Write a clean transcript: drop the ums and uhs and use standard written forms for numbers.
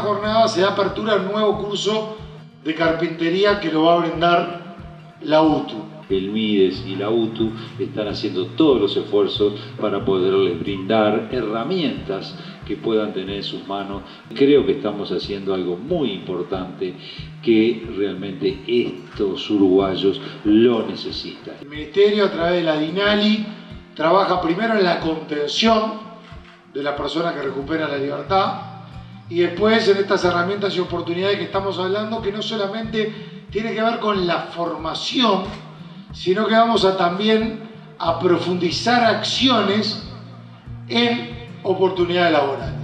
jornada se da apertura a un nuevo curso de carpintería que lo va a brindar la UTU. El MIDES y la UTU están haciendo todos los esfuerzos para poderles brindar herramientas que puedan tener en sus manos. Creo que estamos haciendo algo muy importante que realmente estos uruguayos lo necesitan. El Ministerio, a través de la DINALI, trabaja primero en la contención de la persona que recupera la libertad y después en estas herramientas y oportunidades que estamos hablando, que no solamente tiene que ver con la formación, sino que vamos a también a profundizar acciones en oportunidades laborales.